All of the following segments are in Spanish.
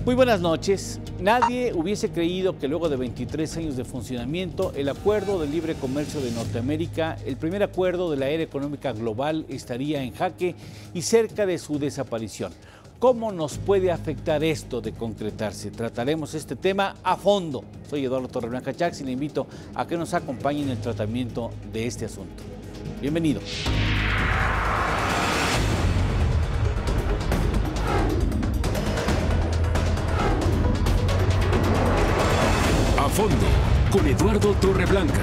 Muy buenas noches. Nadie hubiese creído que luego de 23 años de funcionamiento, el Acuerdo de Libre Comercio de Norteamérica, el primer acuerdo de la era económica global, estaría en jaque y cerca de su desaparición. ¿Cómo nos puede afectar esto de concretarse? Trataremos este tema a fondo. Soy Eduardo Torreblanca Chax y le invito a que nos acompañe en el tratamiento de este asunto. Bienvenido. A fondo, con Eduardo Torreblanca.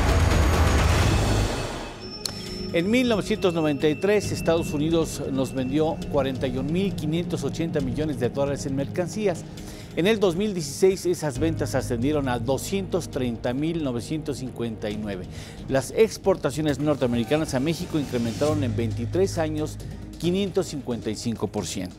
En 1993, Estados Unidos nos vendió 41.580 millones de dólares en mercancías. En el 2016, esas ventas ascendieron a 230.959. Las exportaciones norteamericanas a México incrementaron en 23 años 555%.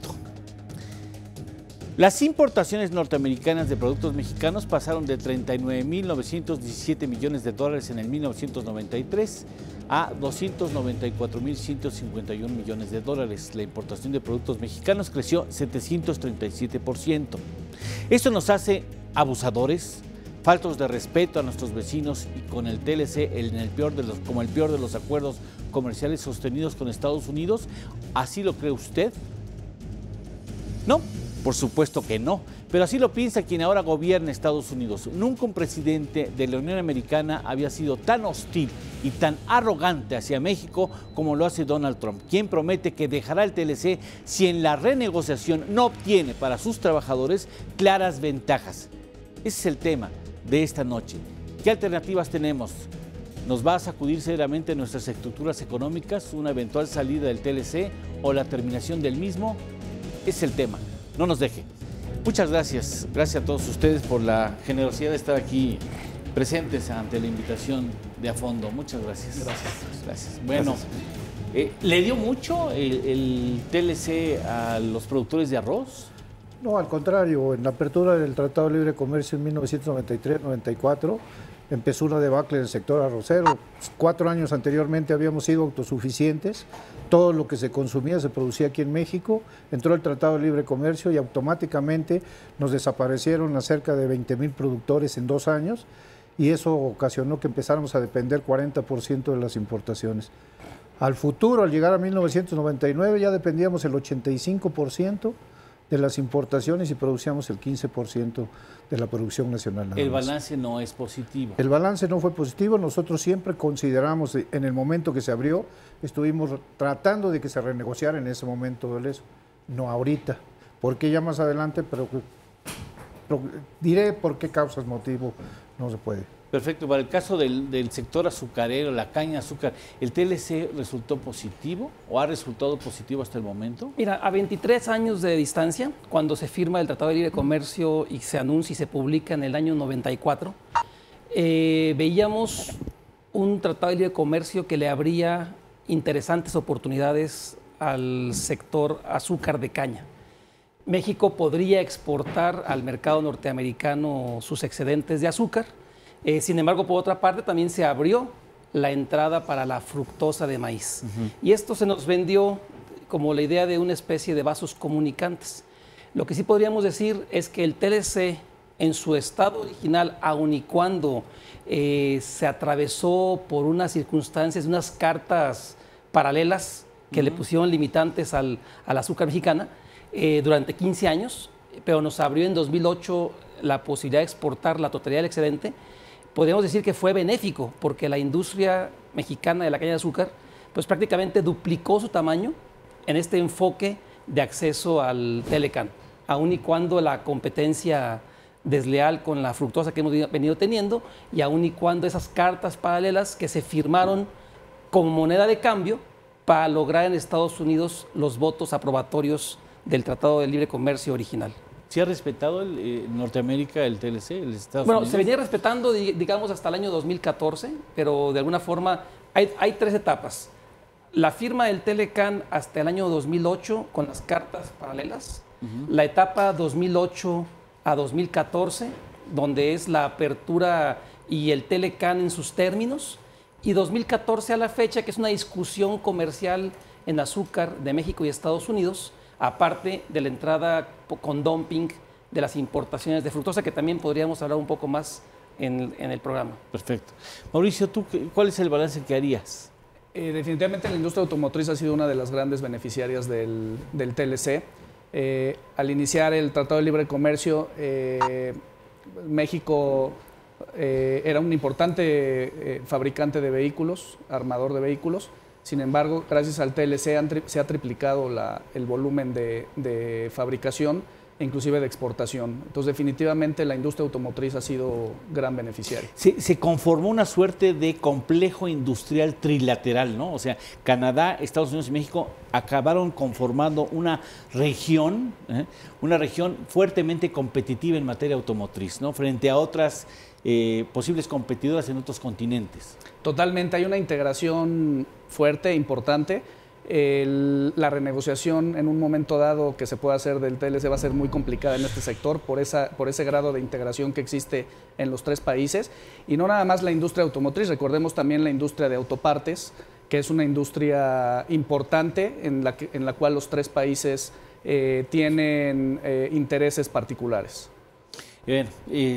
Las importaciones norteamericanas de productos mexicanos pasaron de 39.917 millones de dólares en el 1993 a 294.151 millones de dólares. La importación de productos mexicanos creció 737%. Esto nos hace abusadores, faltos de respeto a nuestros vecinos y con el TLC como el peor de los acuerdos comerciales sostenidos con Estados Unidos. ¿Así lo cree usted? No. Por supuesto que no, pero así lo piensa quien ahora gobierna Estados Unidos. Nunca un presidente de la Unión Americana había sido tan hostil y tan arrogante hacia México como lo hace Donald Trump, quien promete que dejará el TLC si en la renegociación no obtiene para sus trabajadores claras ventajas. Ese es el tema de esta noche. ¿Qué alternativas tenemos? ¿Nos va a sacudir seriamente nuestras estructuras económicas, una eventual salida del TLC o la terminación del mismo? Ese es el tema. No nos deje. Muchas gracias. Gracias a todos ustedes por la generosidad de estar aquí presentes ante la invitación de A Fondo. Muchas gracias. Gracias. Bueno, ¿le dio mucho el TLC a los productores de arroz? No, al contrario. En la apertura del Tratado de Libre Comercio en 1993-94 empezó una debacle en el sector arrocero. 4 años anteriormente habíamos sido autosuficientes. Todo lo que se consumía se producía aquí en México. Entró el Tratado de Libre Comercio y automáticamente nos desaparecieron a cerca de 20,000 productores en 2 años y eso ocasionó que empezáramos a depender 40% de las importaciones. Al futuro, al llegar a 1999, ya dependíamos el 85% de las importaciones y producíamos el 15% de la producción nacional. El balance no es positivo. El balance no fue positivo. Nosotros siempre consideramos, en el momento que se abrió, estuvimos tratando de que se renegociara en ese momento del eso. No ahorita, porque ya más adelante, pero diré por qué causas, motivo, no se puede. Perfecto. Para el caso del sector azucarero, la caña de azúcar, ¿el TLC resultó positivo o ha resultado positivo hasta el momento? Mira, a 23 años de distancia, cuando se firma el Tratado de Libre Comercio y se anuncia y se publica en el año 94, veíamos un Tratado de Libre Comercio que le abría interesantes oportunidades al sector azúcar de caña. México podría exportar al mercado norteamericano sus excedentes de azúcar. Sin embargo, por otra parte, también se abrió la entrada para la fructosa de maíz. Y esto se nos vendió como la idea de una especie de vasos comunicantes. Lo que sí podríamos decir es que el TLC, en su estado original, aun y cuando se atravesó por unas circunstancias, unas cartas paralelas que le pusieron limitantes al azúcar mexicana durante 15 años, pero nos abrió en 2008 la posibilidad de exportar la totalidad del excedente. Podríamos decir que fue benéfico porque la industria mexicana de la caña de azúcar pues prácticamente duplicó su tamaño en este enfoque de acceso al Telecan, aun y cuando la competencia desleal con la fructosa que hemos venido teniendo y aun y cuando esas cartas paralelas que se firmaron como moneda de cambio para lograr en Estados Unidos los votos aprobatorios del Tratado de Libre Comercio original. ¿Sí ha respetado Norteamérica el TLC, el Estados Unidos? Se venía respetando, digamos, hasta el año 2014, pero de alguna forma hay 3 etapas. La firma del Telecan hasta el año 2008 con las cartas paralelas, la etapa 2008 a 2014, donde es la apertura y el Telecan en sus términos, y 2014 a la fecha, que es una discusión comercial en azúcar de México y Estados Unidos, aparte de la entrada con dumping de las importaciones de fructosa, que también podríamos hablar un poco más en el programa. Perfecto. Mauricio, ¿tú cuál es el balance que harías? Definitivamente la industria automotriz ha sido una de las grandes beneficiarias del TLC. Al iniciar el Tratado de Libre Comercio, México era un importante fabricante de vehículos, armador de vehículos. Sin embargo, gracias al TLC se ha triplicado el volumen de fabricación e inclusive de exportación. Entonces, definitivamente la industria automotriz ha sido gran beneficiaria. Se conformó una suerte de complejo industrial trilateral, ¿no? O sea, Canadá, Estados Unidos y México acabaron conformando una región fuertemente competitiva en materia automotriz, ¿no? Frente a otras posibles competidoras en otros continentes. Totalmente, hay una integración fuerte e importante. La renegociación en un momento dado que se pueda hacer del TLC va a ser muy complicada en este sector por ese grado de integración que existe en los tres países. Y no nada más la industria automotriz, recordemos también la industria de autopartes, que es una industria importante en la cual los tres países tienen intereses particulares. Bien,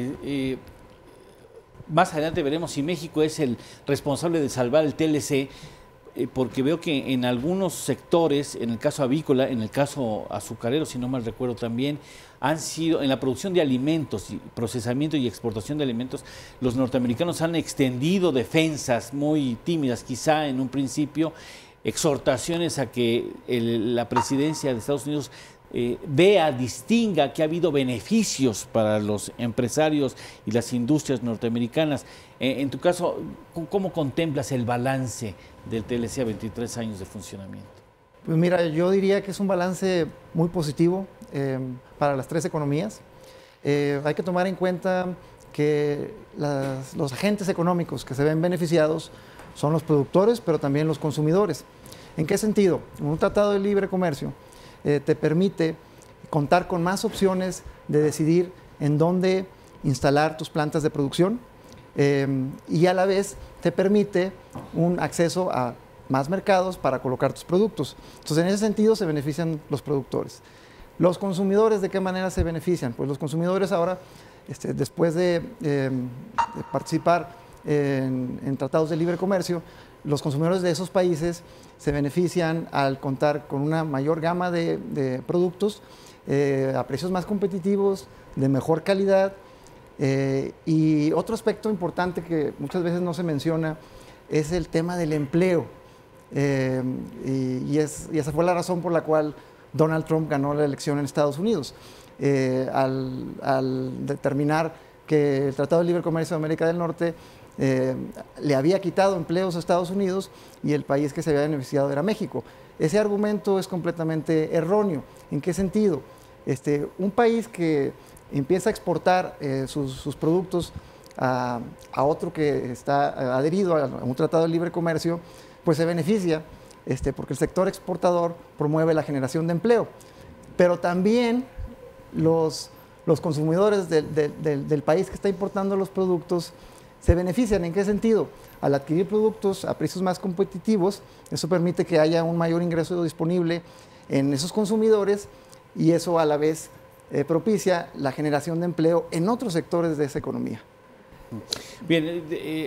más adelante veremos si México es el responsable de salvar el TLC, porque veo que en algunos sectores, en el caso avícola, en el caso azucarero, si no mal recuerdo también, han sido, en la producción de alimentos, y procesamiento y exportación de alimentos, los norteamericanos han extendido defensas muy tímidas, quizá en un principio, exhortaciones a que la presidencia de Estados Unidos distinga que ha habido beneficios para los empresarios y las industrias norteamericanas. En tu caso, ¿cómo contemplas el balance del TLC a 23 años de funcionamiento? Pues mira, yo diría que es un balance muy positivo para las tres economías. Hay que tomar en cuenta que los agentes económicos que se ven beneficiados son los productores, pero también los consumidores. ¿En qué sentido? Un tratado de libre comercio te permite contar con más opciones de decidir en dónde instalar tus plantas de producción y a la vez te permite un acceso a más mercados para colocar tus productos. Entonces, en ese sentido se benefician los productores. Los consumidores, ¿de qué manera se benefician? Pues los consumidores ahora, después de participar en tratados de libre comercio, los consumidores de esos países se benefician al contar con una mayor gama de productos a precios más competitivos, de mejor calidad. Y otro aspecto importante que muchas veces no se menciona es el tema del empleo. Y esa fue la razón por la cual Donald Trump ganó la elección en Estados Unidos. Al determinar que el Tratado de Libre Comercio de América del Norte le había quitado empleos a Estados Unidos y el país que se había beneficiado era México. Ese argumento es completamente erróneo. ¿En qué sentido? Un país que empieza a exportar sus productos a otro que está adherido a un tratado de libre comercio, pues se beneficia porque el sector exportador promueve la generación de empleo. Pero también los consumidores del país que está importando los productos se benefician. ¿En qué sentido? Al adquirir productos a precios más competitivos, eso permite que haya un mayor ingreso disponible en esos consumidores y eso a la vez propicia la generación de empleo en otros sectores de esa economía. Bien,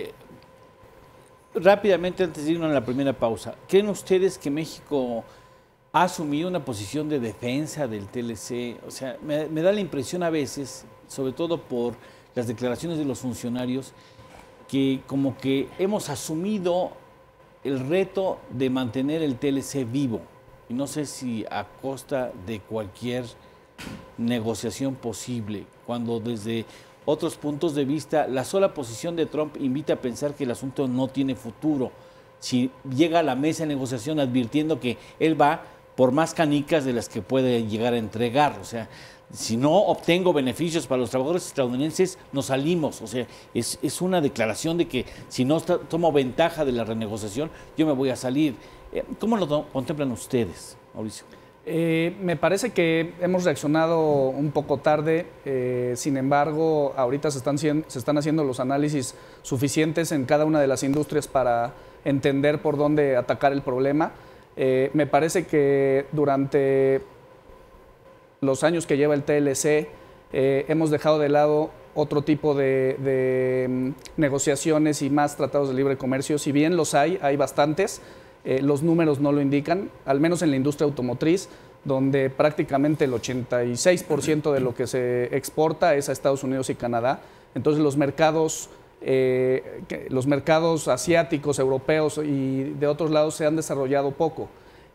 rápidamente antes de irnos a la primera pausa, ¿creen ustedes que México ha asumido una posición de defensa del TLC? O sea, me da la impresión a veces, sobre todo por las declaraciones de los funcionarios, que como que hemos asumido el reto de mantener el TLC vivo, y no sé si a costa de cualquier negociación posible, cuando desde otros puntos de vista la sola posición de Trump invita a pensar que el asunto no tiene futuro. Si llega a la mesa de negociación advirtiendo que él va por más canicas de las que puede llegar a entregar, o sea, si no obtengo beneficios para los trabajadores estadounidenses, nos salimos. O sea, es una declaración de que si no tomo ventaja de la renegociación, yo me voy a salir. ¿Cómo lo contemplan ustedes, Mauricio? Me parece que hemos reaccionado un poco tarde, sin embargo, ahorita se están haciendo los análisis suficientes en cada una de las industrias para entender por dónde atacar el problema. Me parece que durante los años que lleva el TLC, hemos dejado de lado otro tipo de negociaciones y más tratados de libre comercio. Si bien los hay bastantes, los números no lo indican, al menos en la industria automotriz, donde prácticamente el 86% de lo que se exporta es a Estados Unidos y Canadá. Entonces los mercados asiáticos, europeos y de otros lados se han desarrollado poco.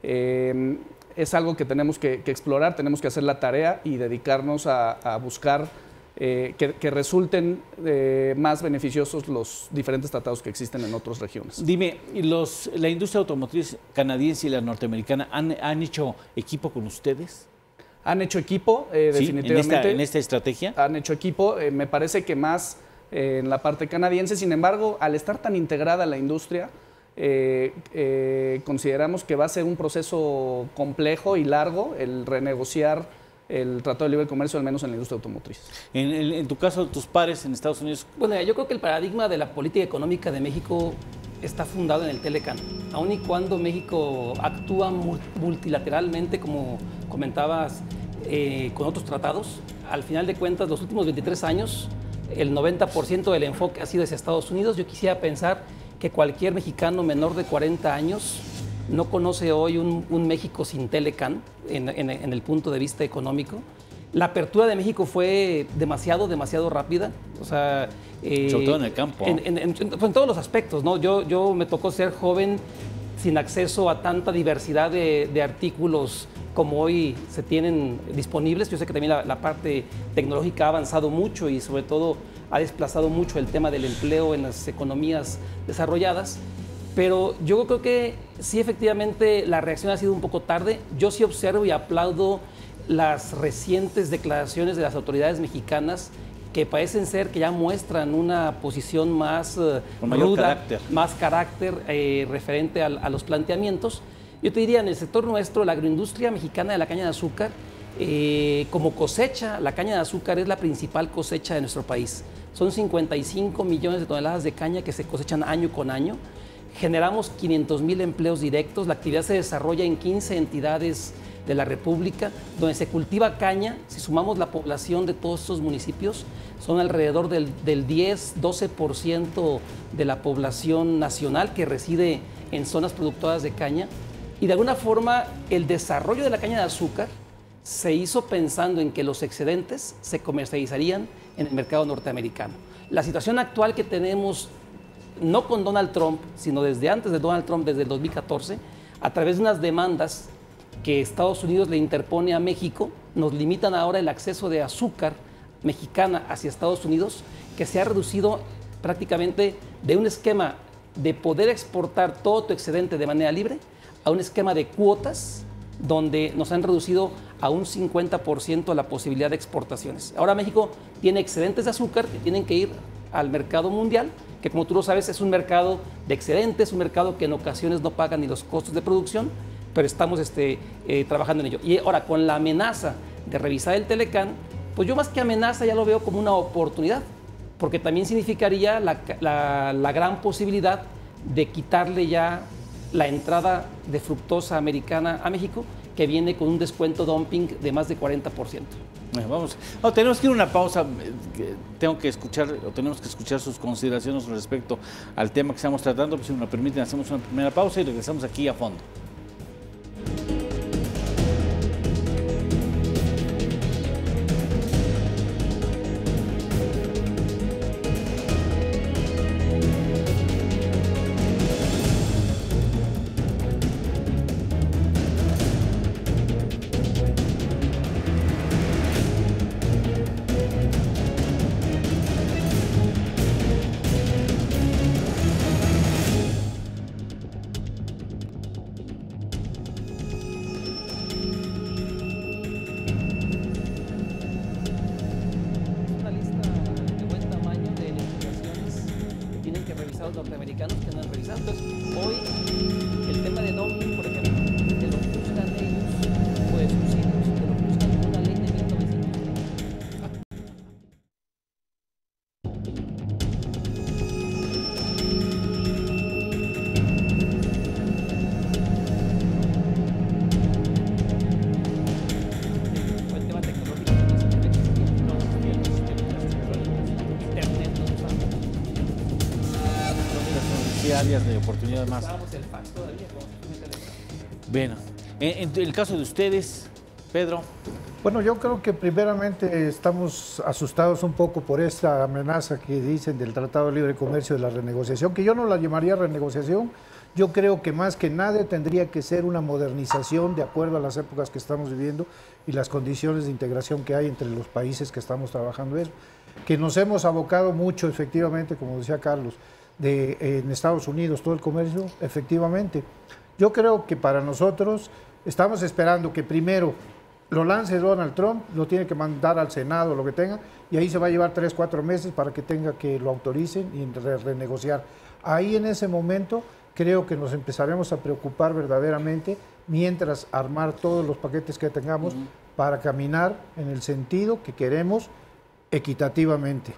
Es algo que tenemos que explorar, tenemos que hacer la tarea y dedicarnos a buscar que resulten más beneficiosos los diferentes tratados que existen en otras regiones. Dime, ¿la industria automotriz canadiense y la norteamericana han hecho equipo con ustedes? Han hecho equipo, Sí, definitivamente. en esta estrategia. Han hecho equipo, me parece que más en la parte canadiense. Sin embargo, al estar tan integrada la industria, consideramos que va a ser un proceso complejo y largo el renegociar el Tratado de Libre Comercio, al menos en la industria automotriz. En tu caso, tus pares en Estados Unidos. Bueno, yo creo que el paradigma de la política económica de México está fundado en el Telecan. Aun y cuando México actúa multilateralmente, como comentabas, con otros tratados, al final de cuentas, los últimos 23 años, el 90% del enfoque ha sido hacia Estados Unidos. Yo quisiera pensar que cualquier mexicano menor de 40 años no conoce hoy un México sin Telecan en el punto de vista económico. La apertura de México fue demasiado rápida. O sea, sobre todo en el campo. En todos los aspectos, ¿no? Yo me tocó ser joven sin acceso a tanta diversidad de artículos como hoy se tienen disponibles. Yo sé que también la parte tecnológica ha avanzado mucho y sobre todo ha desplazado mucho el tema del empleo en las economías desarrolladas. Pero yo creo que sí, efectivamente, la reacción ha sido un poco tarde. Yo sí observo y aplaudo las recientes declaraciones de las autoridades mexicanas que parecen ser que ya muestran una posición más con mayor ruda, carácter. más carácter referente a los planteamientos. Yo te diría, en el sector nuestro, la agroindustria mexicana de la caña de azúcar, como cosecha, la caña de azúcar es la principal cosecha de nuestro país. Son 55 millones de toneladas de caña que se cosechan año con año. Generamos 500,000 empleos directos. La actividad se desarrolla en 15 entidades de la República, donde se cultiva caña. Si sumamos la población de todos estos municipios, son alrededor del 10-12% de la población nacional que reside en zonas productoras de caña. Y de alguna forma, el desarrollo de la caña de azúcar se hizo pensando en que los excedentes se comercializarían en el mercado norteamericano. La situación actual que tenemos, no con Donald Trump, sino desde antes de Donald Trump, desde el 2014, a través de unas demandas que Estados Unidos le interpone a México, nos limitan ahora el acceso de azúcar mexicana hacia Estados Unidos, que se ha reducido prácticamente de un esquema de poder exportar todo tu excedente de manera libre a un esquema de cuotas donde nos han reducido a un 50% la posibilidad de exportaciones. Ahora México tiene excedentes de azúcar que tienen que ir al mercado mundial, que como tú lo sabes es un mercado de excedentes, un mercado que en ocasiones no paga ni los costos de producción, pero estamos trabajando en ello. Y ahora con la amenaza de revisar el Telecan, pues yo más que amenaza ya lo veo como una oportunidad, porque también significaría la gran posibilidad de quitarle ya la entrada de fructosa americana a México, que viene con un descuento dumping de más de 40%. Bueno, vamos. No, tenemos que ir a una pausa. Tenemos que escuchar sus consideraciones respecto al tema que estamos tratando. Pues, si me lo permiten, hacemos una primera pausa y regresamos aquí a fondo. Norteamericanos que no han revisado. Entonces, hoy el tema de dumping, por ejemplo, que lo buscan ellos, o de subsidios, que lo buscan con una ley de 1930. El tema tecnológico también siempre existe. qué áreas de oportunidad más? Bueno, en el caso de ustedes, Pedro. Bueno, yo creo que primeramente estamos asustados un poco por esta amenaza que dicen del Tratado de Libre Comercio de la renegociación, que yo no la llamaría renegociación. Yo creo que más que nada tendría que ser una modernización de acuerdo a las épocas que estamos viviendo y las condiciones de integración que hay entre los países que estamos trabajando eso. Que nos hemos abocado mucho, efectivamente, como decía Carlos, en Estados Unidos todo el comercio, efectivamente. Yo creo que para nosotros estamos esperando que primero lo lance Donald Trump, lo tiene que mandar al Senado, lo que tenga, y ahí se va a llevar 3, 4 meses para que tenga que lo autoricen y renegociar. Ahí en ese momento creo que nos empezaremos a preocupar verdaderamente mientras armar todos los paquetes que tengamos para caminar en el sentido que queremos equitativamente.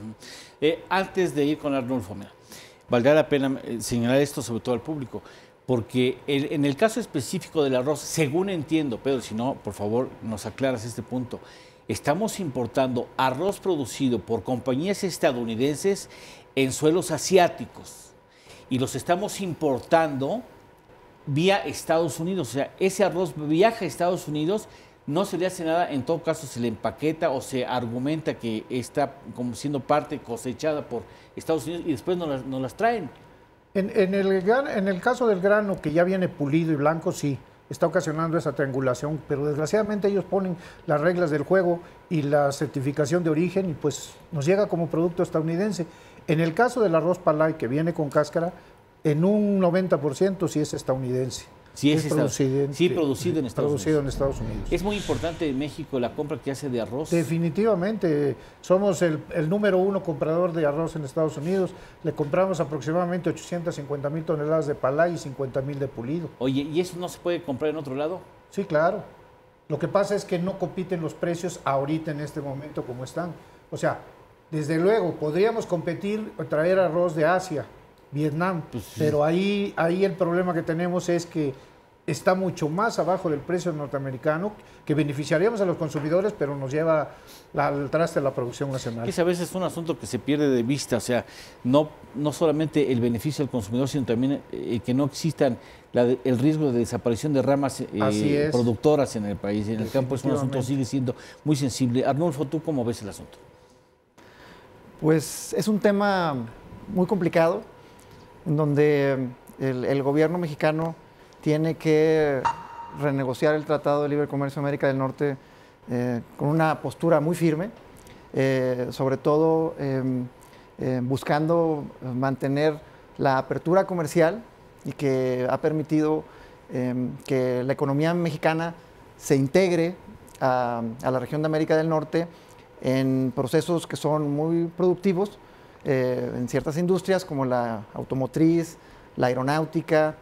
Antes de ir con Arnulfo, valdrá la pena señalar esto sobre todo al público, porque en el caso específico del arroz, según entiendo, Pedro, si no, por favor, nos aclaras este punto, estamos importando arroz producido por compañías estadounidenses en suelos asiáticos y los estamos importando vía Estados Unidos. O sea, ese arroz viaja a Estados Unidos, no se le hace nada, en todo caso se le empaqueta o se argumenta que está como siendo parte cosechada por Estados Unidos y después nos las traen. En el caso del grano, que ya viene pulido y blanco, sí, está ocasionando esa triangulación, pero desgraciadamente ellos ponen las reglas del juego y la certificación de origen y pues nos llega como producto estadounidense. En el caso del arroz palay, que viene con cáscara, en un 90% sí es estadounidense. Sí, producido en Estados Unidos. Unidos. Es muy importante en México la compra que hace de arroz. Definitivamente, somos el número 1 comprador de arroz en Estados Unidos. Le compramos aproximadamente 850,000 toneladas de palay y 50,000 de pulido. Oye, ¿y eso no se puede comprar en otro lado? Sí, claro. Lo que pasa es que no compiten los precios ahorita en este momento como están. O sea, desde luego, podríamos competir, traer arroz de Asia, Vietnam, pues sí. Pero ahí el problema que tenemos es que está mucho más abajo del precio norteamericano, que beneficiaríamos a los consumidores, pero nos lleva al traste a la producción nacional. Ese a veces es un asunto que se pierde de vista, o sea, no solamente el beneficio al consumidor, sino también que no existan el riesgo de desaparición de ramas productoras en el país. En el campo es un asunto que sigue siendo muy sensible. Arnulfo, ¿tú cómo ves el asunto? Pues es un tema muy complicado, en donde el gobierno mexicano tiene que renegociar el Tratado de Libre Comercio de América del Norte con una postura muy firme, sobre todo buscando mantener la apertura comercial y que ha permitido que la economía mexicana se integre a la región de América del Norte en procesos que son muy productivos en ciertas industrias como la automotriz, la aeronáutica,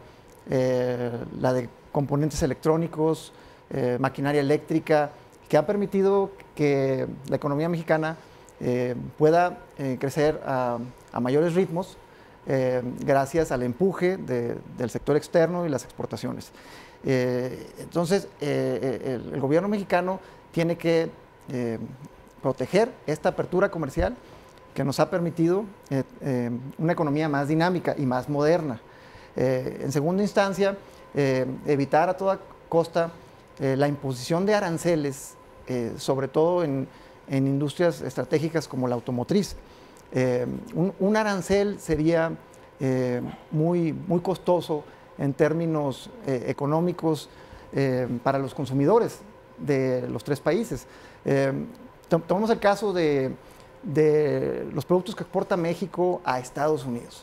la de componentes electrónicos, maquinaria eléctrica, que ha permitido que la economía mexicana pueda crecer a mayores ritmos gracias al empuje del sector externo y las exportaciones. Entonces, el gobierno mexicano tiene que proteger esta apertura comercial que nos ha permitido una economía más dinámica y más moderna. En segunda instancia, evitar a toda costa la imposición de aranceles, sobre todo en industrias estratégicas como la automotriz. Un arancel sería muy costoso en términos económicos para los consumidores de los tres países. Tomamos el caso de los productos que exporta México a Estados Unidos.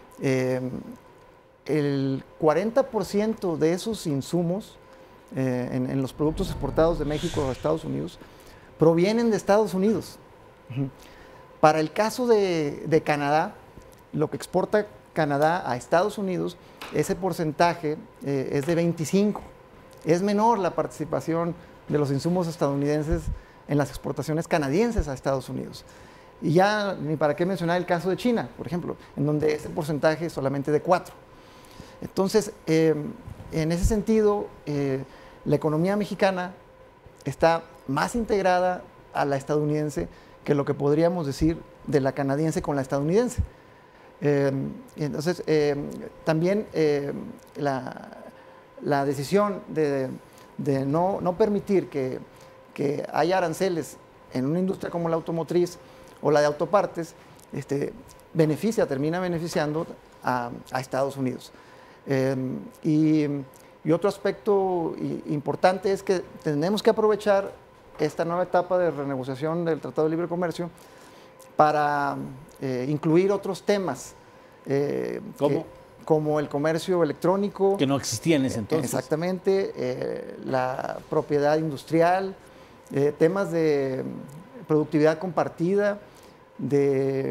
El 40% de esos insumos en los productos exportados de México a Estados Unidos provienen de Estados Unidos. Para el caso de Canadá, lo que exporta Canadá a Estados Unidos, ese porcentaje es de 25%. Es menor la participación de los insumos estadounidenses en las exportaciones canadienses a Estados Unidos. Y ya ni para qué mencionar el caso de China, por ejemplo, en donde ese porcentaje es solamente de 4%. Entonces, en ese sentido, la economía mexicana está más integrada a la estadounidense que lo que podríamos decir de la canadiense con la estadounidense. Entonces, también la decisión de no permitir que haya aranceles en una industria como la automotriz o la de autopartes, termina beneficiando a Estados Unidos. Y otro aspecto importante es que tenemos que aprovechar esta nueva etapa de renegociación del Tratado de Libre Comercio para incluir otros temas. Como el comercio electrónico. Que no existía en ese entonces. Exactamente, la propiedad industrial, temas de productividad compartida, de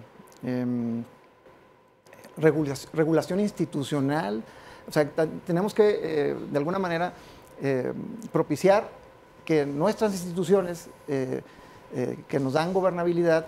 regulación institucional. O sea, tenemos que, de alguna manera, propiciar que nuestras instituciones que nos dan gobernabilidad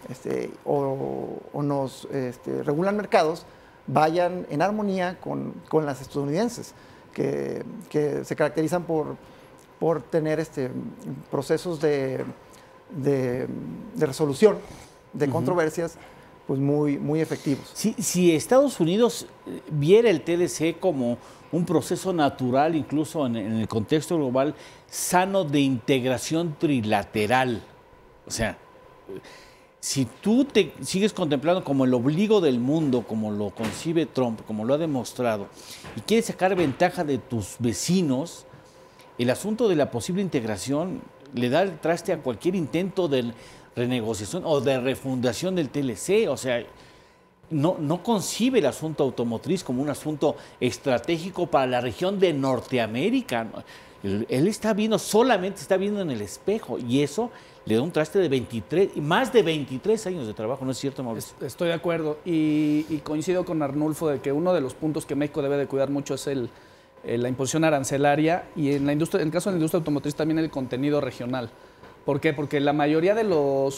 o nos regulan mercados vayan en armonía con las estadounidenses, que se caracterizan por tener procesos de resolución de controversias pues muy efectivos. Si Estados Unidos viera el TLC como un proceso natural, incluso en el contexto global, sano de integración trilateral, o sea, si tú te sigues contemplando como el ombligo del mundo, como lo concibe Trump, como lo ha demostrado, y quieres sacar ventaja de tus vecinos, el asunto de la posible integración le da el traste a cualquier intento de renegociación o de refundación del TLC. O sea, no concibe el asunto automotriz como un asunto estratégico para la región de Norteamérica. Él solamente está viendo en el espejo, y eso le da un traste de más de 23 años de trabajo, ¿no es cierto, Mauricio? Estoy de acuerdo y coincido con Arnulfo de que uno de los puntos que México debe de cuidar mucho es la imposición arancelaria, y en el caso de la industria automotriz también el contenido regional. ¿Por qué? Porque la mayoría de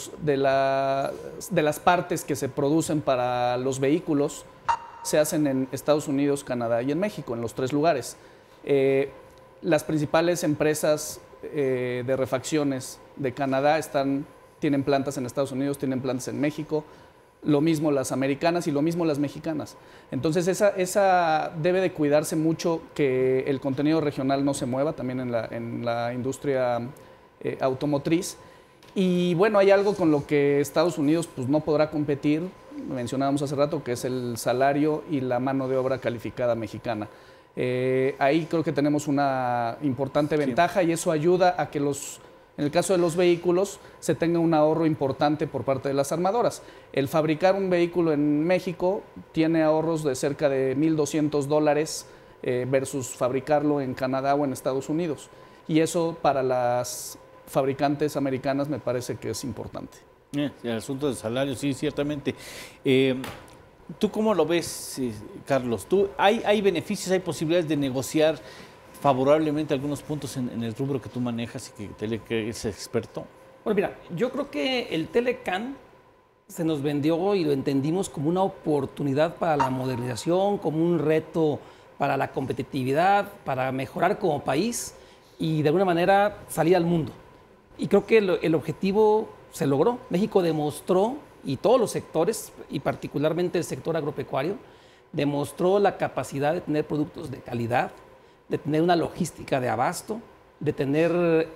las partes que se producen para los vehículos se hacen en Estados Unidos, Canadá y en México, en los 3 lugares. Las principales empresas de refacciones de Canadá tienen plantas en Estados Unidos, tienen plantas en México, lo mismo las americanas y lo mismo las mexicanas. Entonces esa debe de cuidarse mucho, que el contenido regional no se mueva también en la industria automotriz. Y bueno, hay algo con lo que Estados Unidos pues, no podrá competir, mencionábamos hace rato, que es el salario y la mano de obra calificada mexicana. Ahí creo que tenemos una importante ventaja, y eso ayuda a que en el caso de los vehículos se tenga un ahorro importante por parte de las armadoras. El fabricar un vehículo en México tiene ahorros de cerca de $1,200 versus fabricarlo en Canadá o en Estados Unidos. Y eso para las fabricantes americanas me parece que es importante. El asunto del salario, sí, ciertamente. ¿Tú cómo lo ves, Carlos? ¿Hay beneficios, hay posibilidades de negociar favorablemente algunos puntos en el rubro que tú manejas y que eres experto? Bueno, mira, yo creo que el Telecan se nos vendió y lo entendimos como una oportunidad para la modernización, como un reto para la competitividad, para mejorar como país y de alguna manera salir al mundo. Y creo que el objetivo se logró. México demostró, y todos los sectores, y particularmente el sector agropecuario, demostró la capacidad de tener productos de calidad, de tener una logística de abasto, de tener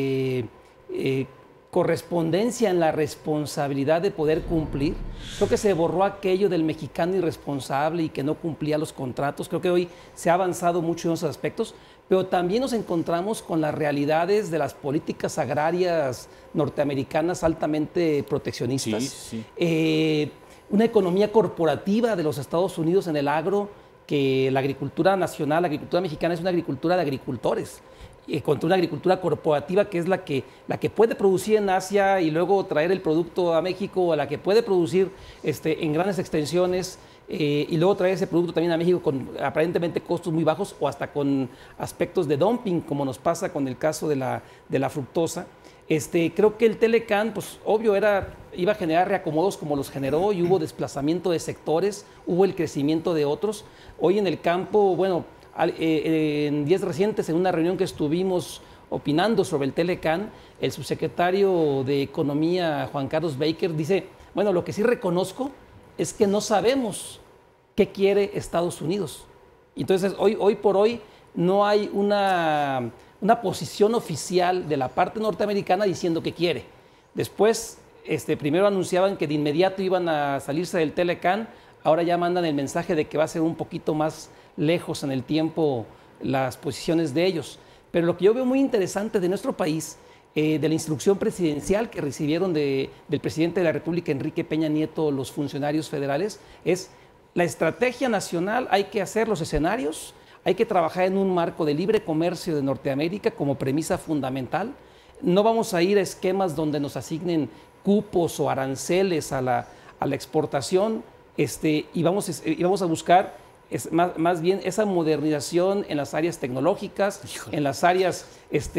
correspondencia en la responsabilidad de poder cumplir. Creo que se borró aquello del mexicano irresponsable y que no cumplía los contratos. Creo que hoy se ha avanzado mucho en esos aspectos, pero también nos encontramos con las realidades de las políticas agrarias norteamericanas altamente proteccionistas. Sí, sí. Una economía corporativa de los Estados Unidos en el agro, que la agricultura nacional, la agricultura mexicana es una agricultura de agricultores, contra una agricultura corporativa que es la que puede producir en Asia y luego traer el producto a México, o la que puede producir en grandes extensiones y luego traer ese producto también a México con aparentemente costos muy bajos o hasta con aspectos de dumping, como nos pasa con el caso de la fructosa. Creo que el Telecan, pues obvio, iba a generar reacomodos como los generó, y hubo desplazamiento de sectores, hubo el crecimiento de otros. Hoy en el campo, bueno, en días recientes, en una reunión que estuvimos opinando sobre el Telecan, el subsecretario de Economía, Juan Carlos Baker, dice, bueno, lo que sí reconozco es que no sabemos qué quiere Estados Unidos. Entonces, hoy por hoy no hay una posición oficial de la parte norteamericana diciendo qué quiere. Después, primero anunciaban que de inmediato iban a salirse del Telecan, ahora ya mandan el mensaje de que va a ser un poquito más lejos en el tiempo las posiciones de ellos. Pero lo que yo veo muy interesante de nuestro país, de la instrucción presidencial que recibieron del presidente de la República, Enrique Peña Nieto, los funcionarios federales, es la estrategia nacional, hay que hacer los escenarios, hay que trabajar en un marco de libre comercio de Norteamérica como premisa fundamental. No vamos a ir a esquemas donde nos asignen cupos o aranceles a la exportación, y vamos a buscar más bien esa modernización en las áreas tecnológicas, en las áreas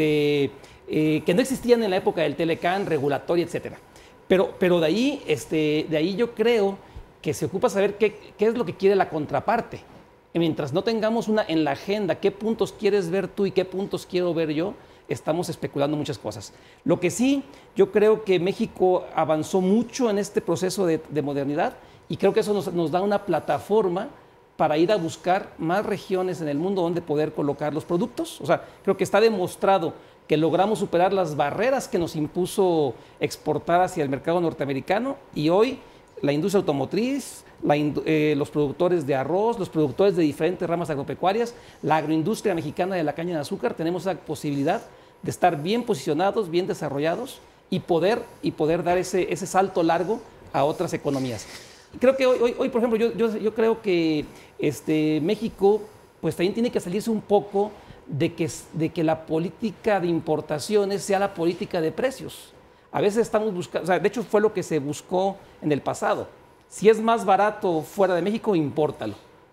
que no existían en la época del Telecan, regulatoria, etcétera. Pero de ahí yo creo que se ocupa saber qué es lo que quiere la contraparte. Y mientras no tengamos en la agenda qué puntos quieres ver tú y qué puntos quiero ver yo, estamos especulando muchas cosas. Lo que sí, yo creo que México avanzó mucho en este proceso de modernidad y creo que eso nos da una plataforma para ir a buscar más regiones en el mundo donde poder colocar los productos. O sea, creo que está demostrado que logramos superar las barreras que nos impuso exportar hacia el mercado norteamericano y hoy la industria automotriz, los productores de arroz, los productores de diferentes ramas agropecuarias, la agroindustria mexicana de la caña de azúcar, tenemos esa posibilidad de estar bien posicionados, bien desarrollados y poder dar ese salto largo a otras economías. Creo que hoy por ejemplo, yo creo que México pues también tiene que salirse un poco de que la política de importaciones sea la política de precios. A veces estamos buscando, o sea, de hecho fue lo que se buscó en el pasado. Si es más barato fuera de México, impórtalo.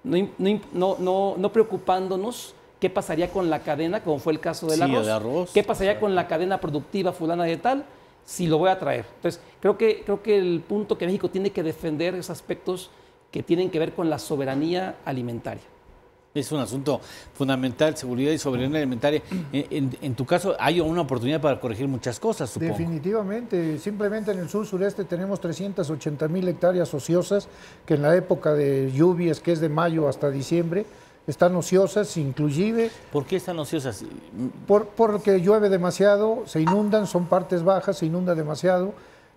No preocupándonos qué pasaría con la cadena, como fue el caso del arroz. ¿Qué pasaría con la cadena productiva fulana de tal si lo voy a traer? Entonces, creo que el punto que México tiene que defender es aspectos que tienen que ver con la soberanía alimentaria. Es un asunto fundamental, seguridad y soberanía alimentaria. En tu caso, hay una oportunidad para corregir muchas cosas, supongo. Definitivamente. Simplemente en el sur sureste tenemos 380,000 hectáreas ociosas que en la época de lluvias, que es de mayo hasta diciembre, están ociosas, inclusive. ¿Por qué están ociosas? Porque llueve demasiado, se inundan, son partes bajas, se inunda demasiado.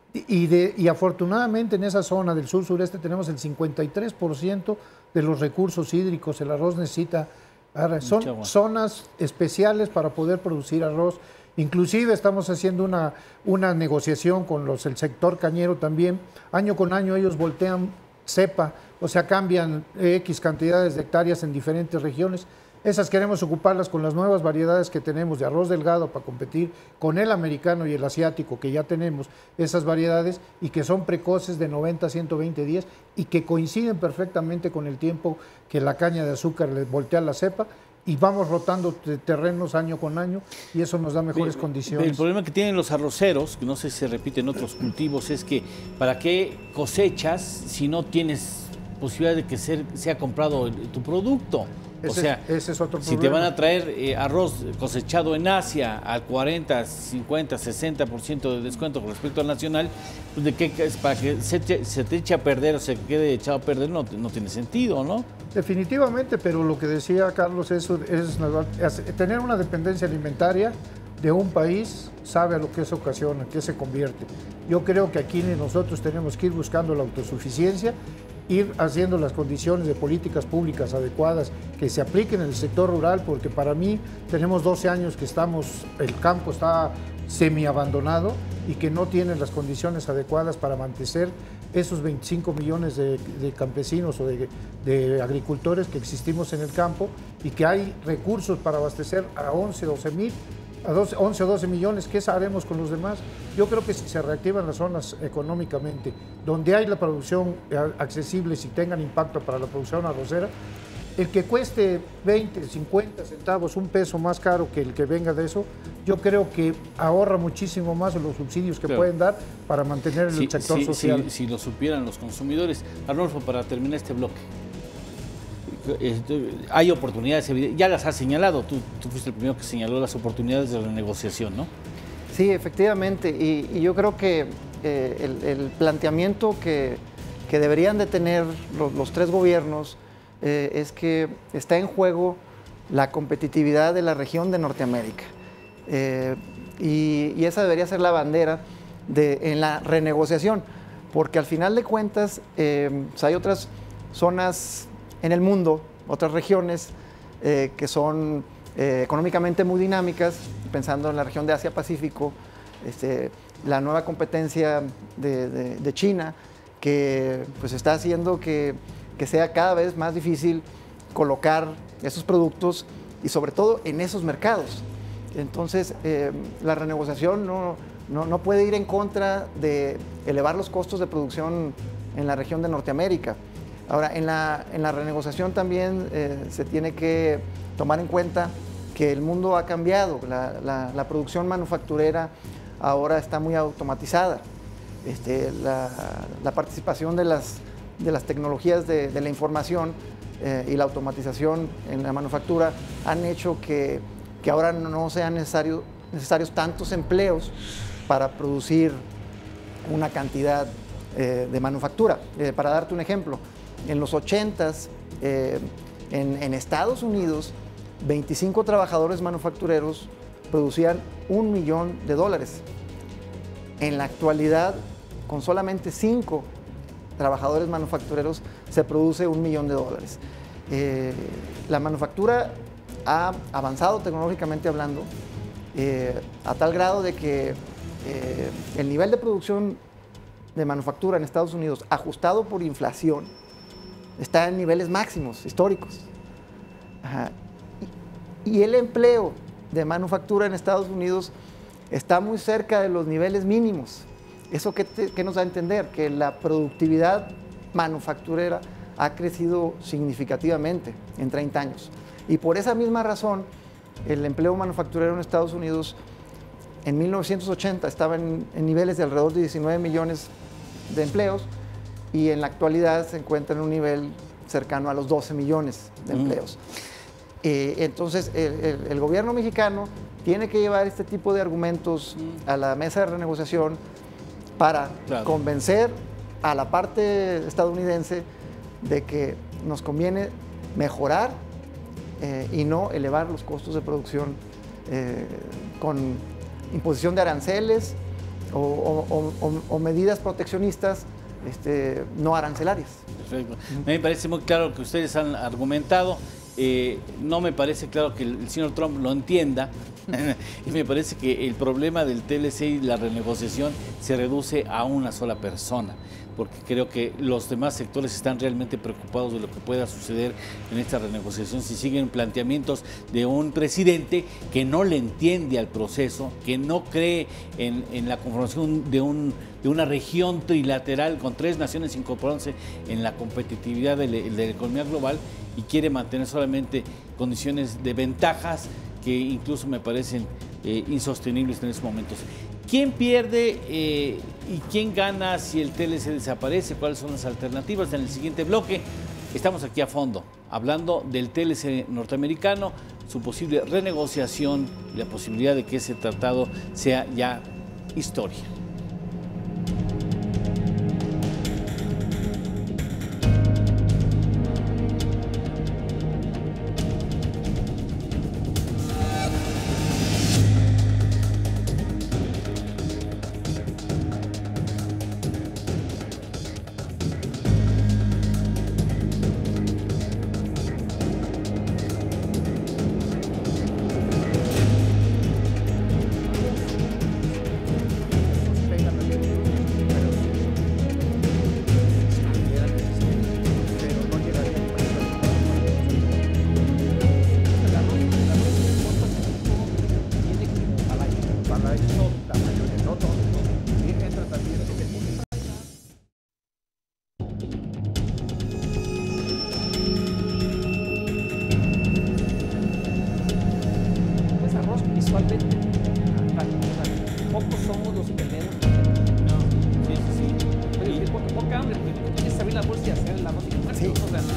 Y afortunadamente en esa zona del sur sureste tenemos el 53% de los recursos hídricos. El arroz necesita, son zonas especiales para poder producir arroz. Inclusive estamos haciendo una negociación con el sector cañero también. Año con año ellos voltean cepa, o sea, cambian X cantidades de hectáreas en diferentes regiones. Esas queremos ocuparlas con las nuevas variedades que tenemos de arroz delgado para competir con el americano y el asiático, que ya tenemos esas variedades y que son precoces de 90 a 120 días y que coinciden perfectamente con el tiempo que la caña de azúcar le voltea la cepa, y vamos rotando terrenos año con año y eso nos da mejores condiciones. El problema que tienen los arroceros, que no sé si se repite en otros cultivos, es que ¿para qué cosechas si no tienes posibilidad de que sea comprado tu producto? Ese es otro problema. Si te van a traer arroz cosechado en Asia al 40, 50, 60% de descuento con respecto al nacional, pues ¿de qué es? Para que se te eche a perder o se quede echado a perder no tiene sentido, ¿no? Definitivamente, pero lo que decía Carlos es tener una dependencia alimentaria de un país, sabe a lo que eso ocasiona, qué se convierte. Yo creo que aquí nosotros tenemos que ir buscando la autosuficiencia, ir haciendo las condiciones de políticas públicas adecuadas que se apliquen en el sector rural, porque para mí tenemos 12 años que el campo está semiabandonado y que no tiene las condiciones adecuadas para mantener esos 25 millones de campesinos o de agricultores que existimos en el campo, y que hay recursos para abastecer a 11 o 12 millones. ¿Qué haremos con los demás? Yo creo que si se reactivan las zonas económicamente, donde hay la producción accesible, si tengan impacto para la producción arrocera, el que cueste 20, 50 centavos, un peso más caro que el que venga de eso, yo creo que ahorra muchísimo más los subsidios que pueden dar para mantener el sector social. Si lo supieran los consumidores. Arnolfo, para terminar este bloque, hay oportunidades, ya las has señalado, tú fuiste el primero que señaló las oportunidades de la negociación, ¿no? Sí, efectivamente, y yo creo que el planteamiento que que deberían de tener los tres gobiernos es que está en juego la competitividad de la región de Norteamérica. Y esa debería ser la bandera en la renegociación, porque al final de cuentas pues hay otras zonas en el mundo, otras regiones que son económicamente muy dinámicas, pensando en la región de Asia-Pacífico, la nueva competencia de China, que pues está haciendo que sea cada vez más difícil colocar esos productos y sobre todo en esos mercados. Entonces, la renegociación no puede ir en contra de elevar los costos de producción en la región de Norteamérica. Ahora, en la renegociación también se tiene que tomar en cuenta que el mundo ha cambiado, la producción manufacturera ahora está muy automatizada. La participación de las tecnologías de la información y la automatización en la manufactura han hecho que ahora no sean necesarios tantos empleos para producir una cantidad de manufactura. Para darte un ejemplo, en los 80s, en Estados Unidos, 25 trabajadores manufactureros producían $1 millón. En la actualidad, con solamente 5 trabajadores manufactureros, se produce $1 millón. La manufactura ha avanzado tecnológicamente hablando, a tal grado de que el nivel de producción de manufactura en Estados Unidos, ajustado por inflación, está en niveles máximos, históricos. Ajá. Y el empleo de manufactura en Estados Unidos está muy cerca de los niveles mínimos. ¿Eso qué nos da a entender? Que la productividad manufacturera ha crecido significativamente en 30 años. Y por esa misma razón, el empleo manufacturero en Estados Unidos en 1980 estaba en niveles de alrededor de 19 millones de empleos y en la actualidad se encuentra en un nivel cercano a los 12 millones de empleos. Entonces, el gobierno mexicano tiene que llevar este tipo de argumentos a la mesa de renegociación para convencer a la parte estadounidense de que nos conviene mejorar y no elevar los costos de producción con imposición de aranceles o medidas proteccionistas no arancelarias. Perfecto. Me parece muy claro que ustedes han argumentado. No me parece claro que el señor Trump lo entienda y me parece que el problema del TLC y la renegociación se reduce a una sola persona, porque creo que los demás sectores están realmente preocupados de lo que pueda suceder en esta renegociación si siguen planteamientos de un presidente que no le entiende al proceso, que no cree en la conformación de una región trilateral con 3 naciones incorporándose en la competitividad de la economía global y quiere mantener solamente condiciones de ventajas que incluso me parecen insostenibles en estos momentos. ¿Quién pierde y quién gana si el TLC desaparece? ¿Cuáles son las alternativas? En el siguiente bloque estamos aquí a fondo, hablando del TLC norteamericano, su posible renegociación y la posibilidad de que ese tratado sea ya historia. Pocos somos los que leemos. Sí, sí, sí. Oye, poca hambre, porque tú tienes que abrir la bolsa y hacer la música. Sí.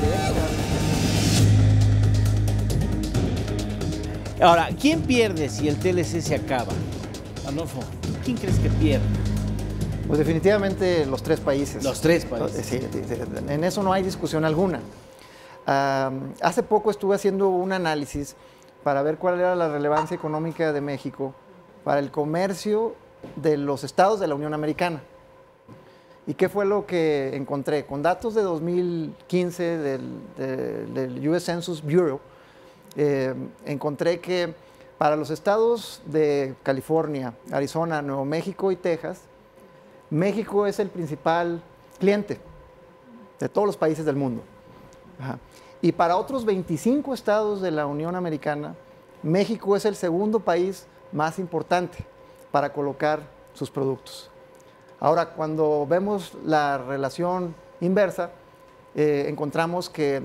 Ahora, ¿quién pierde si el TLC se acaba? Adolfo, ¿quién crees que pierde? Pues definitivamente los 3 países. Los 3 países. Sí, en eso no hay discusión alguna. Hace poco estuve haciendo un análisis para ver cuál era la relevancia económica de México para el comercio de los estados de la Unión Americana. ¿Y qué fue lo que encontré? Con datos de 2015 del US Census Bureau, encontré que para los estados de California, Arizona, Nuevo México y Texas, México es el principal cliente de todos los países del mundo. Ajá. Y para otros 25 estados de la Unión Americana, México es el segundo país más importante para colocar sus productos. Ahora, cuando vemos la relación inversa, encontramos que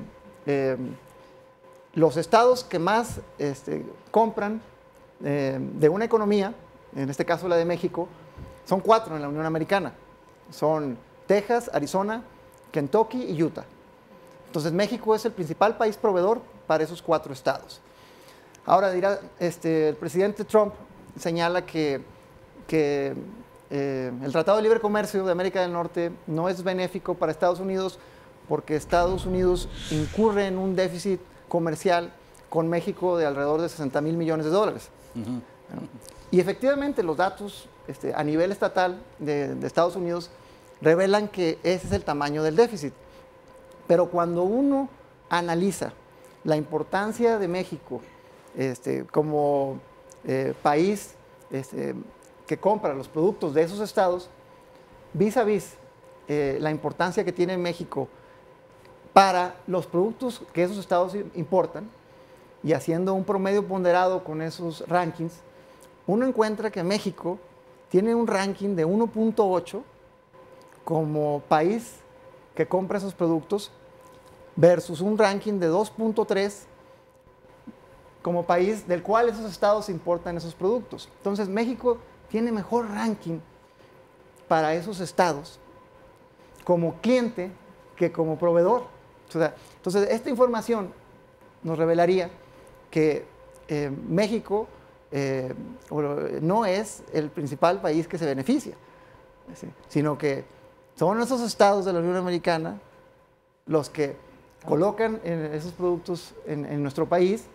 los estados que más compran de una economía, en este caso la de México, son 4 en la Unión Americana. Son Texas, Arizona, Kentucky y Utah. Entonces, México es el principal país proveedor para esos 4 estados. Ahora, dirá, el presidente Trump señala que el Tratado de Libre Comercio de América del Norte no es benéfico para Estados Unidos porque Estados Unidos incurre en un déficit comercial con México de alrededor de $60,000 millones. Uh-huh. Y efectivamente los datos a nivel estatal de Estados Unidos revelan que ese es el tamaño del déficit. Pero cuando uno analiza la importancia de México como país que compra los productos de esos estados, vis a vis la importancia que tiene México para los productos que esos estados importan, y haciendo un promedio ponderado con esos rankings, uno encuentra que México tiene un ranking de 1.8 como país que compra esos productos versus un ranking de 2.3 como país del cual esos estados importan esos productos. Entonces, México tiene mejor ranking para esos estados como cliente que como proveedor. O sea, entonces, esta información nos revelaría que México no es el principal país que se beneficia, sino que son esos estados de la Unión Americana los que colocan esos productos en nuestro país,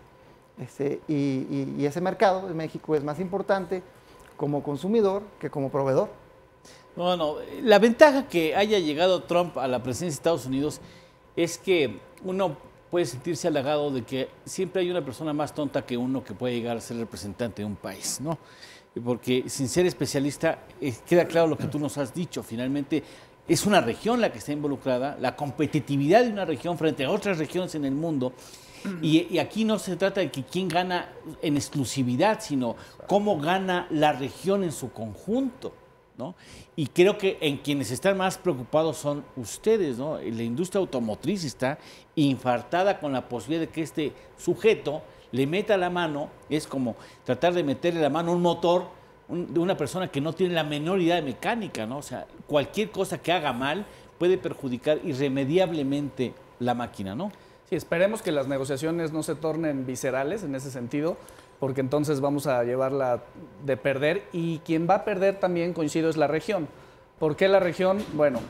y ese mercado de México es más importante como consumidor que como proveedor. Bueno, la ventaja que haya llegado Trump a la presidencia de Estados Unidos es que uno puede sentirse halagado de que siempre hay una persona más tonta que uno que puede llegar a ser representante de un país, ¿no? Porque sin ser especialista, queda claro lo que tú nos has dicho. Finalmente, es una región la que está involucrada, la competitividad de una región frente a otras regiones en el mundo. Y aquí no se trata de que quién gana en exclusividad, sino cómo gana la región en su conjunto, ¿no? Y creo que en quienes están más preocupados son ustedes, ¿no? La industria automotriz está infartada con la posibilidad de que este sujeto le meta la mano. Es como tratar de meterle la mano a un motor de una persona que no tiene la menor idea de mecánica, ¿no? O sea, cualquier cosa que haga mal puede perjudicar irremediablemente la máquina, ¿no? Sí, esperemos que las negociaciones no se tornen viscerales en ese sentido, porque entonces vamos a llevarla de perder, y quien va a perder también, coincido, es la región. ¿Por qué la región? Bueno,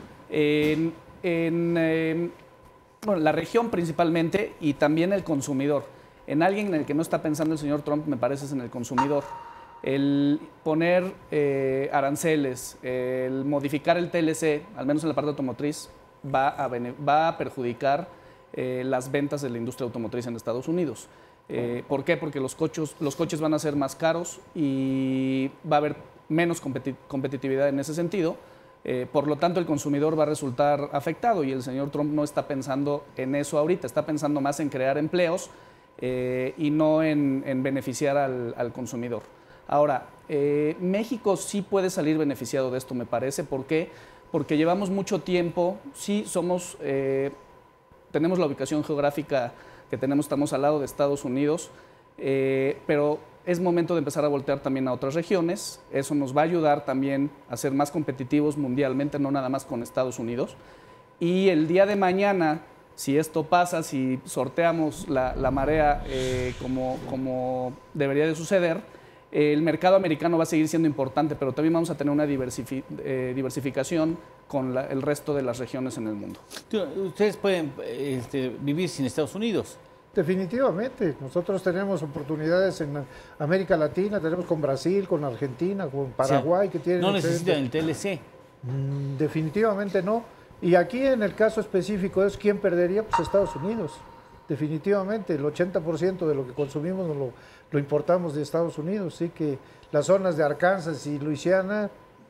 la región principalmente, y también el consumidor. En alguien en el que no está pensando el señor Trump, me parece, es en el consumidor. El poner aranceles, el modificar el TLC, al menos en la parte automotriz, va a perjudicar las ventas de la industria automotriz en Estados Unidos. ¿Por qué? Porque los coches van a ser más caros y va a haber menos competitividad en ese sentido. Por lo tanto, el consumidor va a resultar afectado, y el señor Trump no está pensando en eso ahorita, está pensando más en crear empleos y no en beneficiar al consumidor. Ahora, México sí puede salir beneficiado de esto, me parece. ¿Por qué? Porque llevamos mucho tiempo, sí tenemos la ubicación geográfica que tenemos, estamos al lado de Estados Unidos, pero es momento de empezar a voltear también a otras regiones. Eso nos va a ayudar también a ser más competitivos mundialmente, no nada más con Estados Unidos. Y el día de mañana, si esto pasa, si sorteamos la marea como debería de suceder, El mercado americano va a seguir siendo importante, pero también vamos a tener una diversificación con el resto de las regiones en el mundo. Ustedes pueden vivir sin Estados Unidos. Definitivamente, nosotros tenemos oportunidades en América Latina, tenemos con Brasil, con Argentina, con Paraguay, que tienen... No necesitan el TLC. Definitivamente no. Y aquí en el caso específico es quién perdería, pues Estados Unidos. Definitivamente, el 80% de lo que consumimos lo importamos de Estados Unidos, así que las zonas de Arkansas y Luisiana